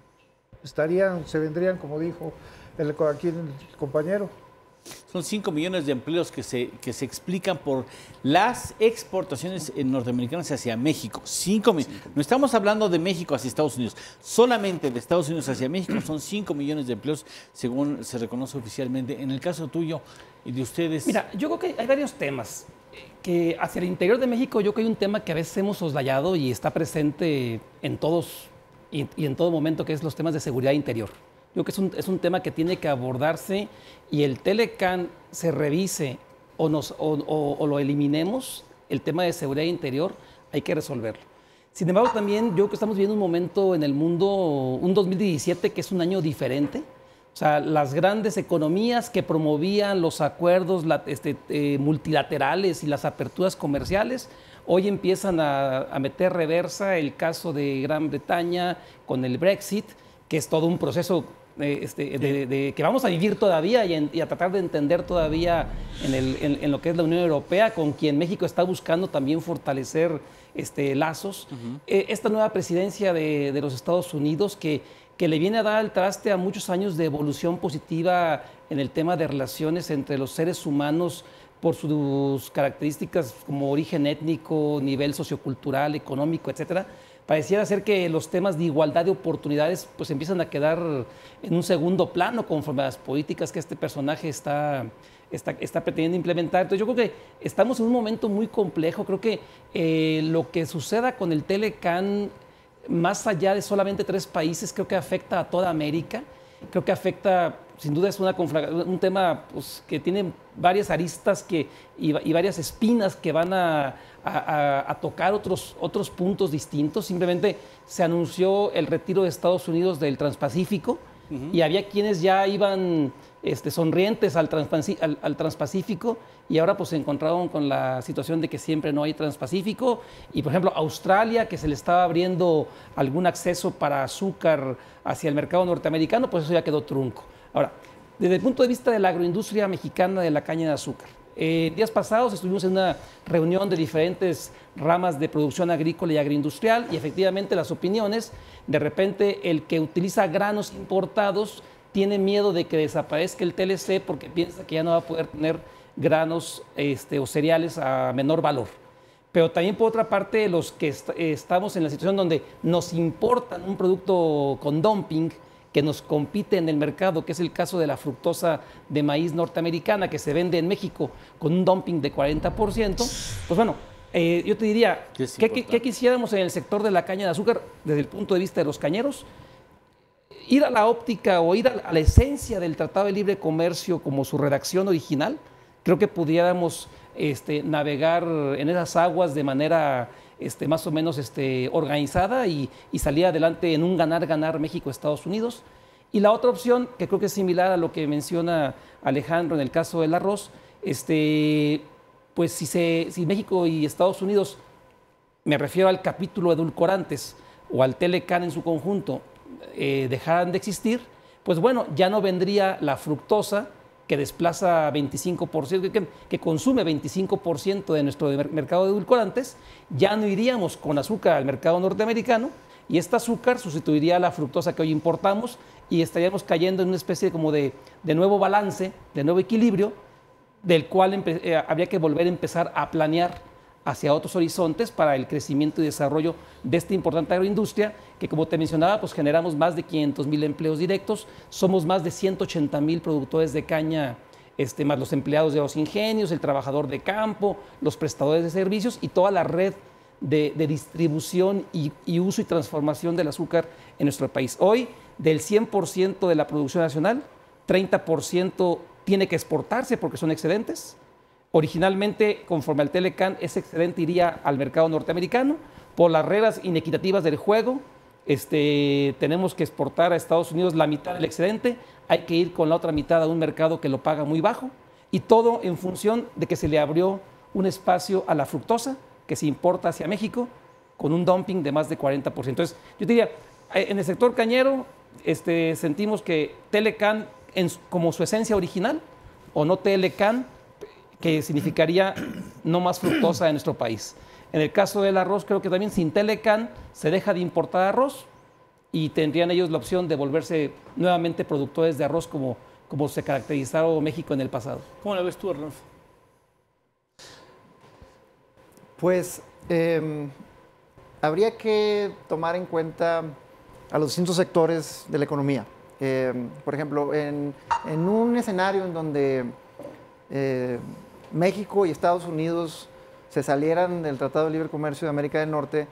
se vendrían, como dijo aquí el compañero. Son 5 millones de empleos que se explican por las exportaciones norteamericanas hacia México. 5 millones. No estamos hablando de México hacia Estados Unidos. Solamente de Estados Unidos hacia México son 5 millones de empleos, según se reconoce oficialmente. En el caso tuyo y de ustedes... Mira, yo creo que hay varios temas. Que hacia el interior de México yo creo que hay un tema que a veces hemos soslayado y está presente en todos y en todo momento, que es los temas de seguridad interior. Yo creo que es un tema que tiene que abordarse y el Telecán se revise o lo eliminemos, el tema de seguridad interior hay que resolverlo. Sin embargo, también yo creo que estamos viviendo un momento en el mundo, un 2017 que es un año diferente. O sea, las grandes economías que promovían los acuerdos multilaterales y las aperturas comerciales, hoy empiezan a meter reversa. El caso de Gran Bretaña con el Brexit, que es todo un proceso que vamos a vivir todavía y a tratar de entender todavía en lo que es la Unión Europea, con quien México está buscando también fortalecer lazos. Esta nueva presidencia de los Estados Unidos que le viene a dar el traste a muchos años de evolución positiva en el tema de relaciones entre los seres humanos por sus características como origen étnico, nivel sociocultural, económico, etcétera. Pareciera ser que los temas de igualdad de oportunidades pues empiezan a quedar en un segundo plano conforme a las políticas que este personaje está pretendiendo implementar. Entonces yo creo que estamos en un momento muy complejo. Creo que lo que suceda con el Telecán, más allá de solamente 3 países, creo que afecta a toda América. Creo que afecta, sin duda es un tema pues, que tiene varias aristas y varias espinas que van a tocar otros puntos distintos. Simplemente se anunció el retiro de Estados Unidos del Transpacífico y había quienes ya iban sonrientes al Transpacífico y ahora pues se encontraron con la situación de que siempre no hay Transpacífico. Y por ejemplo Australia, que se le estaba abriendo algún acceso para azúcar hacia el mercado norteamericano, pues eso ya quedó trunco. Ahora, desde el punto de vista de la agroindustria mexicana de la caña de azúcar, días pasados estuvimos en una reunión de diferentes ramas de producción agrícola y agroindustrial y efectivamente las opiniones, de repente el que utiliza granos importados tiene miedo de que desaparezca el TLC porque piensa que ya no va a poder tener granos o cereales a menor valor. Pero también por otra parte los que estamos en la situación donde nos importan un producto con dumping que nos compite en el mercado, que es el caso de la fructosa de maíz norteamericana que se vende en México con un dumping de 40%, pues bueno, yo te diría, ¿qué quisiéramos en el sector de la caña de azúcar desde el punto de vista de los cañeros? Ir a la óptica o ir a la esencia del Tratado de Libre Comercio como su redacción original. Creo que pudiéramos navegar en esas aguas de manera más o menos organizada y salir adelante en un ganar-ganar México-Estados Unidos. Y la otra opción, que creo que es similar a lo que menciona Alejandro en el caso del arroz, pues si México y Estados Unidos, me refiero al capítulo edulcorantes o al Telecán en su conjunto, dejaran de existir, pues bueno, ya no vendría la fructosa que desplaza 25%, que consume 25% de nuestro mercado de edulcorantes, ya no iríamos con azúcar al mercado norteamericano y este azúcar sustituiría a la fructosa que hoy importamos y estaríamos cayendo en una especie como de nuevo balance, de nuevo equilibrio, del cual habría que volver a empezar a planear hacia otros horizontes para el crecimiento y desarrollo de esta importante agroindustria que, como te mencionaba, pues generamos más de 500,000 empleos directos, somos más de 180,000 productores de caña, más los empleados de los ingenios, el trabajador de campo, los prestadores de servicios y toda la red de distribución y uso y transformación del azúcar en nuestro país. Hoy, del 100% de la producción nacional, 30% tiene que exportarse porque son excedentes. Originalmente, conforme al Telecán, ese excedente iría al mercado norteamericano. por las reglas inequitativas del juego, tenemos que exportar a Estados Unidos la mitad del excedente, hay que ir con la otra mitad a un mercado que lo paga muy bajo, y todo en función de que se le abrió un espacio a la fructosa que se importa hacia México con un dumping de más de 40%. Entonces, yo diría, en el sector cañero sentimos que Telecan, como su esencia original, o no Telecan, que significaría no más fructosa en nuestro país. En el caso del arroz, creo que también sin Telecan se deja de importar arroz y tendrían ellos la opción de volverse nuevamente productores de arroz como se caracterizó México en el pasado. ¿Cómo la ves tú, Arnulfo? Pues habría que tomar en cuenta a los distintos sectores de la economía. Por ejemplo, en un escenario en donde México y Estados Unidos se salieran del Tratado de Libre Comercio de América del Norte,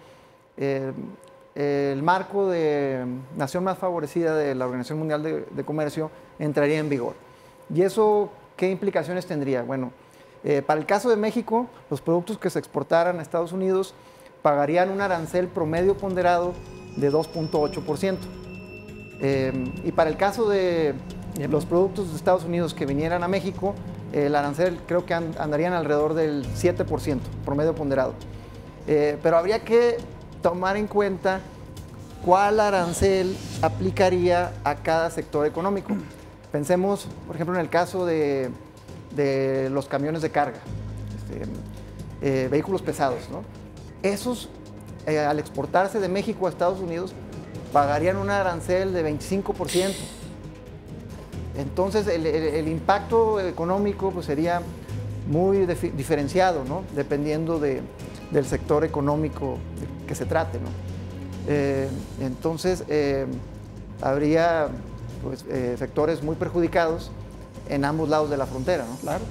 el marco de nación más favorecida de la Organización Mundial de Comercio entraría en vigor. ¿Y eso qué implicaciones tendría? Bueno, para el caso de México, los productos que se exportaran a Estados Unidos pagarían un arancel promedio ponderado de 2.8%. Y para el caso de los productos de Estados Unidos que vinieran a México, el arancel creo que andarían alrededor del 7%, promedio ponderado. Pero habría que tomar en cuenta cuál arancel aplicaría a cada sector económico. Pensemos, por ejemplo, en el caso de los camiones de carga, vehículos pesados, ¿no? Esos, al exportarse de México a Estados Unidos, pagarían un arancel de 25%. Entonces, el impacto económico pues, sería muy diferenciado, ¿no? Dependiendo del sector económico que se trate, ¿no? Entonces, habría pues, sectores muy perjudicados en ambos lados de la frontera, ¿no? Claro.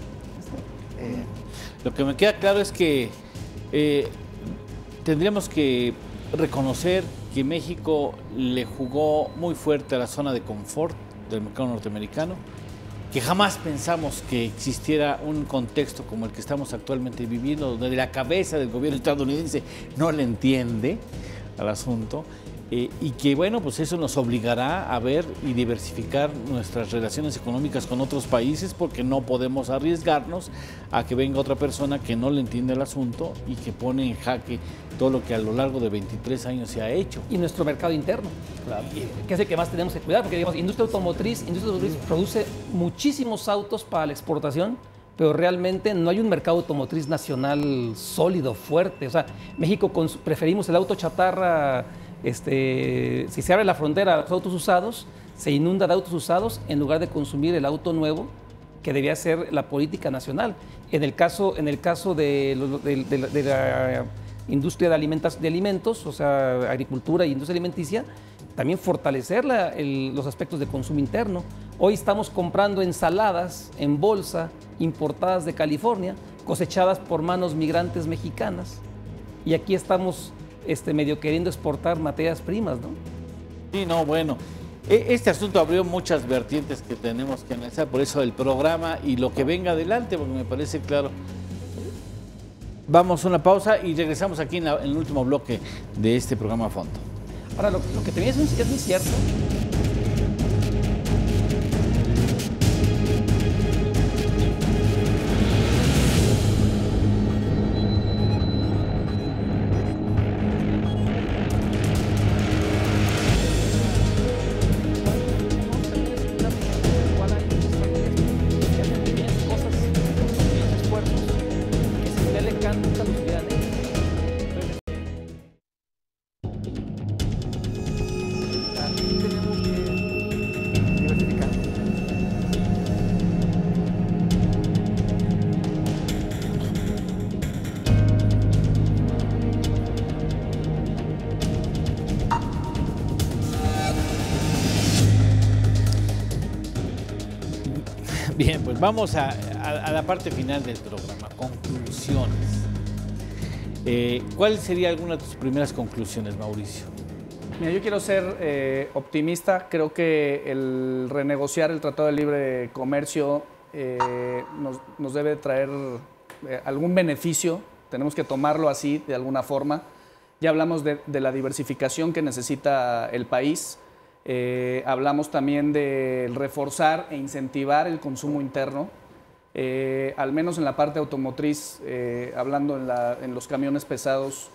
Lo que me queda claro es que tendríamos que reconocer que México le jugó muy fuerte a la zona de confort del mercado norteamericano, que jamás pensamos que existiera un contexto como el que estamos actualmente viviendo, donde la cabeza del gobierno estadounidense no le entiende al asunto, y que bueno, pues eso nos obligará a ver y diversificar nuestras relaciones económicas con otros países, porque no podemos arriesgarnos a que venga otra persona que no le entiende el asunto y que pone en jaque todo lo que a lo largo de 23 años se ha hecho. Y nuestro mercado interno, claro, que es el que más tenemos que cuidar, porque digamos, industria automotriz produce muchísimos autos para la exportación, pero realmente no hay un mercado automotriz nacional sólido, fuerte. O sea, México preferimos el auto chatarra. Si se abre la frontera a los autos usados, se inunda de autos usados en lugar de consumir el auto nuevo, que debía ser la política nacional. En el caso de la industria de alimentos, o sea, agricultura y industria alimenticia, también fortalecer los aspectos de consumo interno. Hoy estamos comprando ensaladas en bolsa importadas de California, cosechadas por manos migrantes mexicanas, y aquí estamos medio queriendo exportar materias primas, ¿no? Sí, no, bueno, este asunto abrió muchas vertientes que tenemos que analizar, por eso el programa y lo que venga adelante, porque me parece claro. Vamos a una pausa y regresamos aquí en el último bloque de este programa a fondo. Ahora, lo que te viene es muy cierto. Bien, pues vamos a la parte final del programa, conclusiones. ¿Cuál sería alguna de tus primeras conclusiones, Mauricio? Mira, yo quiero ser optimista. Creo que el renegociar el Tratado de Libre Comercio nos debe traer algún beneficio. Tenemos que tomarlo así, de alguna forma. Ya hablamos de la diversificación que necesita el país. Hablamos también de reforzar e incentivar el consumo interno. Al menos en la parte automotriz, hablando en los camiones pesados,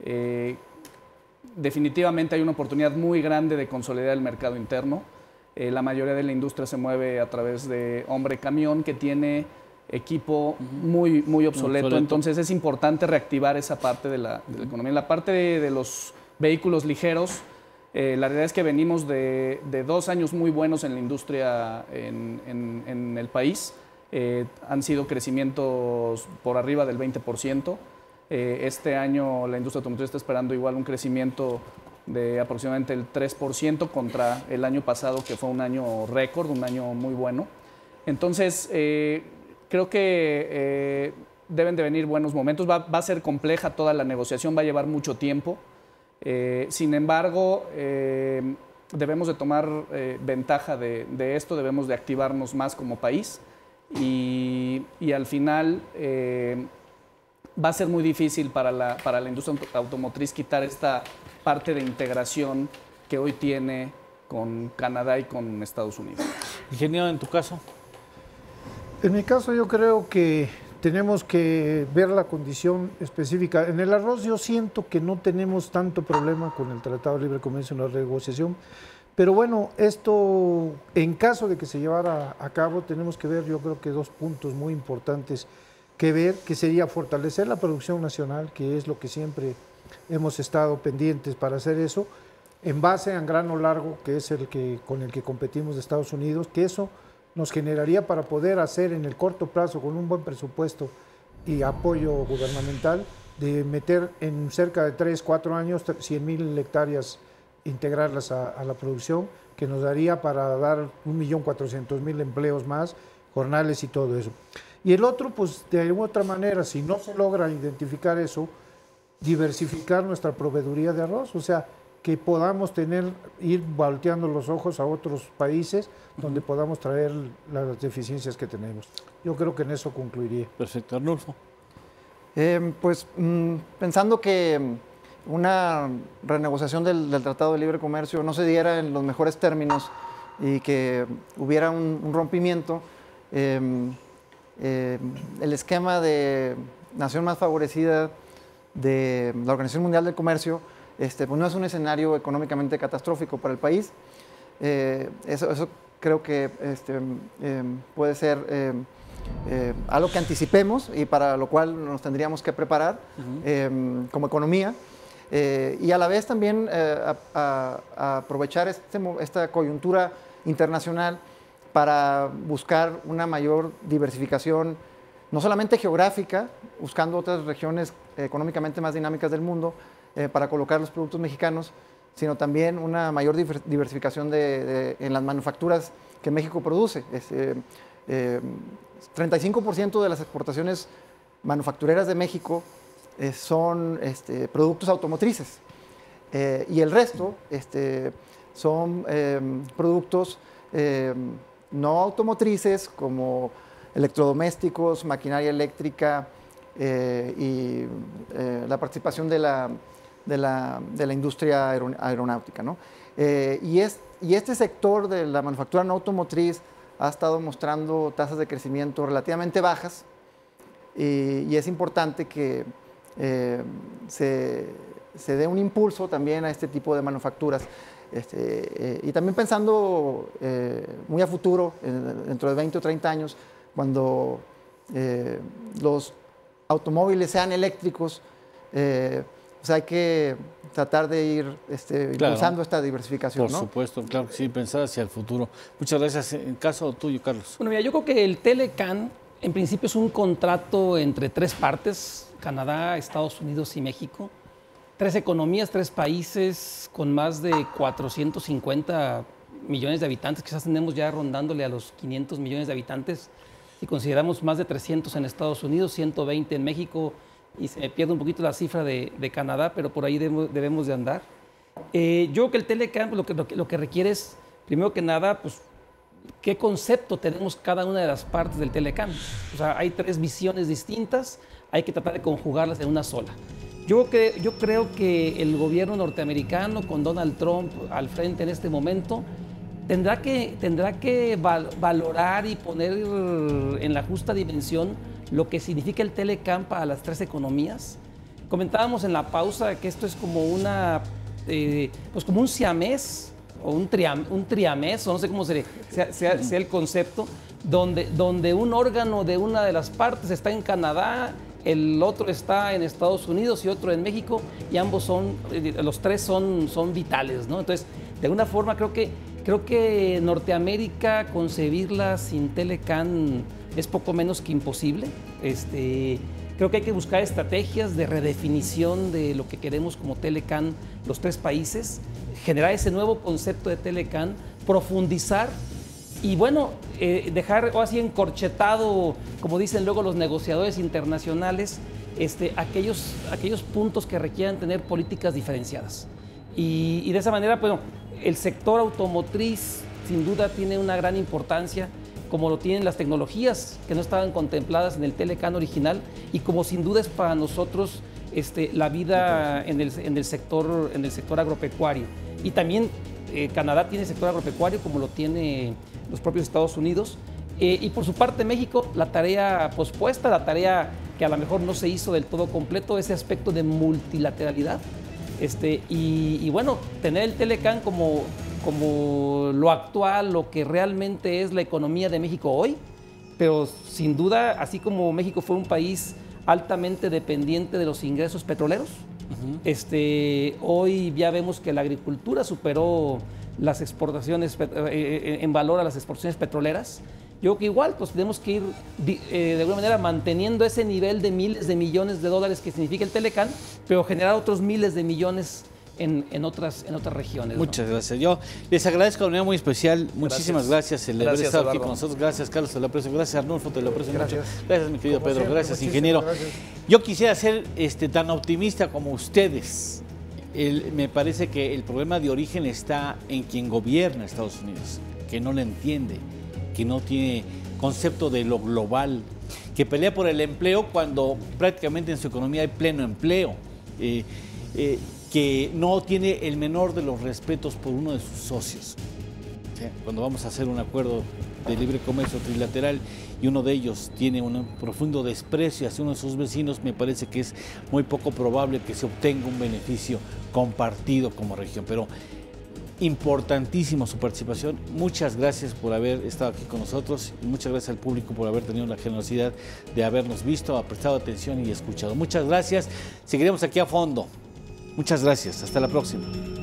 definitivamente hay una oportunidad muy grande de consolidar el mercado interno. La mayoría de la industria se mueve a través de hombre camión, que tiene equipo muy obsoleto. Entonces es importante reactivar esa parte de la economía. En la parte de los vehículos ligeros, la realidad es que venimos de 2 años muy buenos en la industria en el país. Han sido crecimientos por arriba del 20%. Este año la industria automotriz está esperando igual un crecimiento de aproximadamente el 3% contra el año pasado, que fue un año récord, un año muy bueno. Entonces, creo que deben de venir buenos momentos. Va a ser compleja toda la negociación, va a llevar mucho tiempo. Sin embargo, debemos de tomar ventaja de esto, debemos de activarnos más como país y al final va a ser muy difícil para la industria automotriz quitar esta parte de integración que hoy tiene con Canadá y con Estados Unidos. Ingeniero, en tu caso. En mi caso yo creo que tenemos que ver la condición específica. En el arroz yo siento que no tenemos tanto problema con el Tratado de Libre Comercio en la renegociación, pero bueno, esto en caso de que se llevara a cabo tenemos que ver, yo creo que 2 puntos muy importantes que ver, que sería fortalecer la producción nacional, que es lo que siempre hemos estado pendientes para hacer eso, en base a grano largo, que es con el que competimos de Estados Unidos, que eso nos generaría para poder hacer en el corto plazo, con un buen presupuesto y apoyo gubernamental, de meter en cerca de 3-4 años 100,000 hectáreas, integrarlas a la producción, que nos daría para dar 1.400.000 empleos más, jornales y todo eso. Y el otro, pues de alguna otra manera, si no se logra identificar eso, diversificar nuestra proveeduría de arroz, o sea, que podamos ir volteando los ojos a otros países donde podamos traer las deficiencias que tenemos. Yo creo que en eso concluiría. Perfecto. Arnulfo. Pensando que una renegociación del Tratado de Libre Comercio no se diera en los mejores términos y que hubiera un rompimiento, el esquema de nación más favorecida de la Organización Mundial del Comercio pues no es un escenario económicamente catastrófico para el país. Eso creo que puede ser algo que anticipemos y para lo cual nos tendríamos que preparar como economía. Y a la vez también aprovechar esta coyuntura internacional para buscar una mayor diversificación, no solamente geográfica, buscando otras regiones económicamente más dinámicas del mundo para colocar los productos mexicanos, sino también una mayor diversificación en las manufacturas que México produce. 35% de las exportaciones manufactureras de México son productos automotrices y el resto son productos no automotrices como electrodomésticos, maquinaria eléctrica y la participación de la industria aeronáutica, ¿no? Y este sector de la manufactura no automotriz ha estado mostrando tasas de crecimiento relativamente bajas y es importante que se dé un impulso también a este tipo de manufacturas. Y también pensando muy a futuro, dentro de 20 o 30 años, cuando los automóviles sean eléctricos, pues hay que tratar de ir impulsando esta diversificación. Por supuesto, claro que sí, pensar hacia el futuro. Muchas gracias. En caso tuyo, Carlos. Bueno, mira, yo creo que el Telecan, en principio, es un contrato entre 3 partes, Canadá, Estados Unidos y México. 3 economías, 3 países con más de 450 millones de habitantes, quizás tenemos ya rondándole a los 500 millones de habitantes, si consideramos más de 300 en Estados Unidos, 120 en México, y se me pierde un poquito la cifra de Canadá, pero por ahí debemos de andar. Yo creo que el Telecan lo que requiere es, primero que nada, pues, qué concepto tenemos cada una de las partes del Telecan. O sea, hay 3 visiones distintas, hay que tratar de conjugarlas en una sola. Yo creo que el gobierno norteamericano, con Donald Trump al frente en este momento, tendrá que valorar y poner en la justa dimensión lo que significa el Telecam para las tres economías. Comentábamos en la pausa que esto es como pues como un siamés o un triamés, o no sé cómo sea el concepto, donde un órgano de una de las partes está en Canadá, el otro está en Estados Unidos y otro en México, y ambos los tres son vitales, ¿no? Entonces, de alguna forma creo que Norteamérica concebirla sin Telecam es poco menos que imposible. Creo que hay que buscar estrategias de redefinición de lo que queremos como Telecam los tres países, generar ese nuevo concepto de Telecam, profundizar y bueno, dejar o así encorchetado, como dicen luego los negociadores internacionales, aquellos puntos que requieran tener políticas diferenciadas. Y de esa manera, bueno, el sector automotriz sin duda tiene una gran importancia, como lo tienen las tecnologías que no estaban contempladas en el Telecam original, y como sin duda es para nosotros la vida en el sector agropecuario. Y también Canadá tiene sector agropecuario como lo tiene los propios Estados Unidos. Y por su parte México, la tarea pospuesta, la tarea que a lo mejor no se hizo del todo completo, ese aspecto de multilateralidad. Y bueno, tener el Telecam como lo actual, lo que realmente es la economía de México hoy, pero sin duda, así como México fue un país altamente dependiente de los ingresos petroleros, hoy ya vemos que la agricultura superó las exportaciones, en valor a las exportaciones petroleras. Yo creo que igual pues tenemos que ir de alguna manera manteniendo ese nivel de miles de millones de dólares que significa el Telecam, pero generar otros miles de millones en otras regiones. Muchas gracias. Yo les agradezco de manera muy especial. Muchísimas gracias el haber estado aquí con nosotros. Gracias, Carlos, te lo aprecio. Gracias, Arnulfo, te lo aprecio mucho. Gracias, mi querido Pedro. Gracias, ingeniero. Gracias. Yo quisiera ser tan optimista como ustedes. Me parece que el problema de origen está en quien gobierna Estados Unidos, que no lo entiende, que no tiene concepto de lo global, que pelea por el empleo cuando prácticamente en su economía hay pleno empleo, que no tiene el menor de los respetos por uno de sus socios. Cuando vamos a hacer un acuerdo de libre comercio trilateral y uno de ellos tiene un profundo desprecio hacia uno de sus vecinos, me parece que es muy poco probable que se obtenga un beneficio compartido como región. Pero importantísimo su participación. Muchas gracias por haber estado aquí con nosotros y muchas gracias al público por haber tenido la generosidad de habernos visto, ha prestado atención y escuchado. Muchas gracias. Seguiremos aquí a fondo. Muchas gracias. Hasta la próxima.